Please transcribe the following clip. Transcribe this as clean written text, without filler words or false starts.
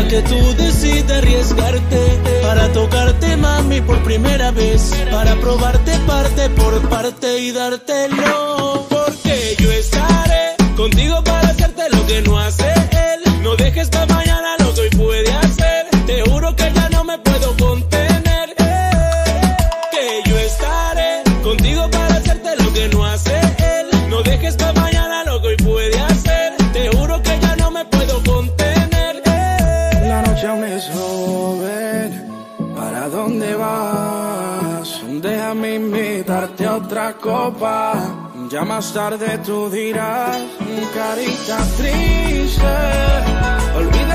que tú decides arriesgarte para tocarte, mami, por primera vez, para probarte parte por parte y dártelo. Porque yo estaré contigo para hacerte lo que no hace él. No dejes para mañana lo que hoy puede hacer. Te juro que ya no me puedo contener. Que yo estaré contigo para hacerte lo que no hace él. No dejes para mañana lo que hoy puede hacer. Te juro que ya no me puedo contener. La noche aún es joven. ¿Para dónde vas? Déjame invitarte a otra copa. Ya más tarde tú dirás, carita triste, olvida